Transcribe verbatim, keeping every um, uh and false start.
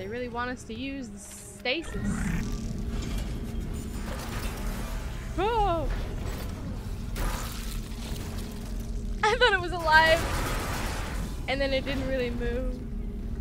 They really want us to use the stasis. Oh! I thought it was alive, and then it didn't really move.